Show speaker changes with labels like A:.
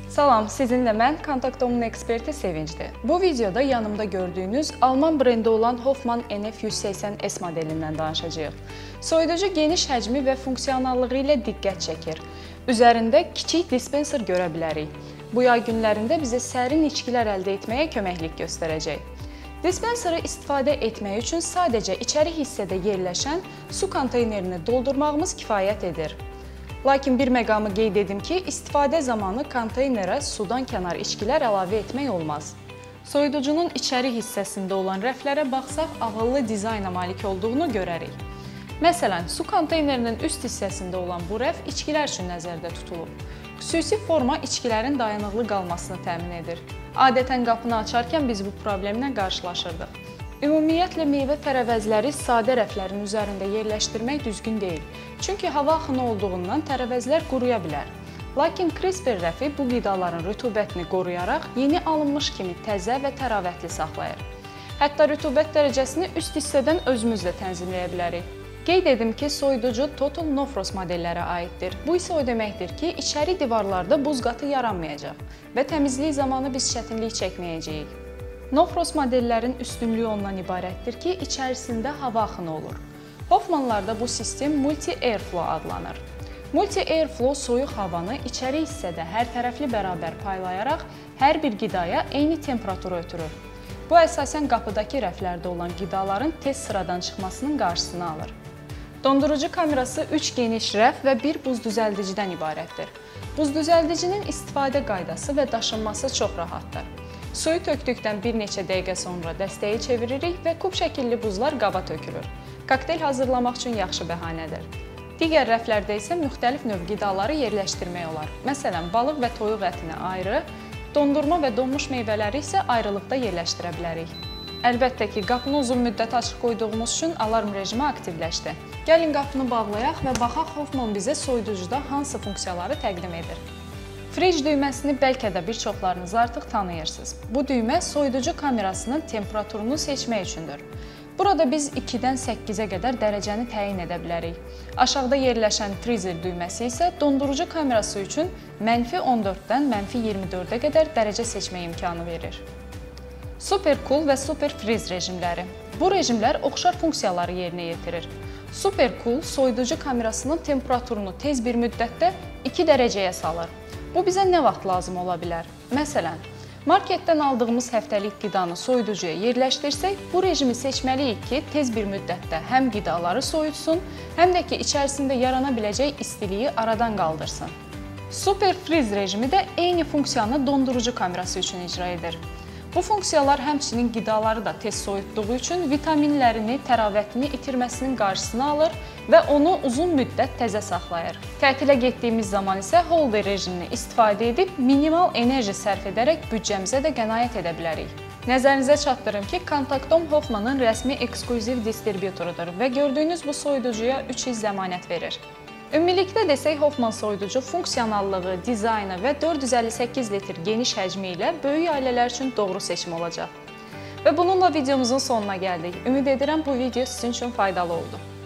A: Salam, sizinlə mən Kontaktomun eksperti Sevincdir. Bu videoda yanımda gördüyünüz Alman brendi olan Hoffmann NF180S modelindən danışacağıq. Soyuducu geniş həcmi və funksionallığı ilə diqqət çəkir. Üzərində kiçik dispenser görə bilərik. Bu yay günlərində bizə sərin içkilər əldə etməyə köməklik göstərəcək. Dispenseri istifadə etmək üçün sadəcə içəri hissədə yerləşən su konteynerini doldurmağımız kifayət edir. Lakin bir məqamı qeyd edim ki, istifadə zamanı konteynerə sudan kənar içkilər əlavə etmək olmaz. Soyuducunun içəri hissəsində olan rəflərə baxsaq, ağıllı dizayna malik olduğunu görərik. Məsələn, su konteynerinin üst hissəsində olan bu rəf içkilər üçün nəzərdə tutulub. Xüsusi forma içkilərin dayanıqlı qalmasını təmin edir. Adətən qapını açarkən biz bu problemlə qarşılaşırdıq. Ümumiyyətlə, meyvə tərəvəzləri sadə rəflərin üzərində yerləşdirmək düzgün deyil. Çünki hava axını olduğundan tərəvəzlər quruya bilər. Lakin crisper rəfi bu qidaların rütubətini qoruyaraq yeni alınmış kimi təzə və təravətli saxlayır. Hətta rütubət dərəcəsini üst hissədən özümüz də tənzimləyə bilərik. Qeyd edim ki, soyuducu Total No Frost modellərə aiddir. Bu isə o deməkdir ki, içəri divarlarda buz qatı yaranmayacaq və təmizlik zamanı biz çətinlik çəkməyəcəyik. No Frost modellərin üstünlüyü ondan ibarətdir ki, içərisində hava axını olur. Hoffmannlarda bu sistem Multi-Airflow adlanır. Multi-Airflow soyuq havanı içəri hissədə hər tərəfli bərabər paylayaraq hər bir qidaya eyni temperaturu ötürür. Bu əsasən qapıdakı rəflərdə olan qidaların tez sıradan çıxmasının qarşısını alır. Dondurucu kamerası 3 geniş rəf və bir buz düzəldiciden ibarətdir. Buz düzəldicinin istifadə qaydası və daşınması çox rahatdır. Suyu tökdükdən bir neçə dəqiqə sonra dəstəyi çeviririk və kub şəkilli buzlar qaba tökülür. Kokteyl hazırlamaq üçün yaxşı bəhanədir. Digər rəflərdə isə müxtəlif növ qidaları yerləşdirmək olar. Məsələn, balıq və toyuq ətini ayrı, dondurma və donmuş meyvələri isə ayrılıqda yerləşdirə bilərik. Əlbəttə ki, qapını uzun müddət açıq qoyduğumuz üçün alarm rejimi aktivləşdi. Gəlin qapını bağlayaq və baxaq Hoffmann bizə soyuducuda hansı funksiyaları təqdim edir. Fridge düyməsini bəlkə də bir çoxlarınız artıq tanıyırsınız. Bu düymə soyuducu kamerasının temperaturunu seçmək üçündür. Burada biz 2-dən 8-ə qədər dərəcəni təyin edə bilərik. Aşağıda yerləşən freezer düyməsi isə dondurucu kamerası üçün -14-dən -24-ə qədər dərəcə seçmə imkanı verir. Super Cool və Super Freeze rejimləri. Bu rejimlər oxşar funksiyaları yerinə yetirir. Super Cool soyuducu kamerasının temperaturunu tez bir müddətdə 2 dərəcəyə salır. Bu bizə nə vaxt lazım ola bilər? Məsələn, marketdən aldığımız həftəlik qidanı soyuducuya yerləşdirsək, bu rejimi seçməliyik ki, tez bir müddətdə həm qidaları soyutsun, həm də ki, içərisində yarana biləcək istiliyi aradan qaldırsın. Super Freeze rejimi də eyni funksiyanı dondurucu kamerası üçün icra edir. Bu funksiyalar həmçinin qidaları da tez soyutduğu üçün vitaminlərini, təravətini itirməsinin qarşısını alır və onu uzun müddət təzə saxlayır. Tətilə getdiyimiz zaman isə holder rejimini istifadə edib minimal enerji sərf edərək büdcəmizə də qənaət edə bilərik. Nəzərinizə çatdırım ki, Kontaktom Hoffmannın rəsmi ekskluziv distributorudur və gördüyünüz bu soyuducuya 3 il zəmanət verir. Ümumilikdə desək, Hoffmann soyuducu funksionallığı, dizaynı və 458 litr geniş həcmi ilə böyük ailələr üçün doğru seçim olacaq. Və bununla videomuzun sonuna gəldik. Ümid edirəm bu video sizin üçün faydalı oldu.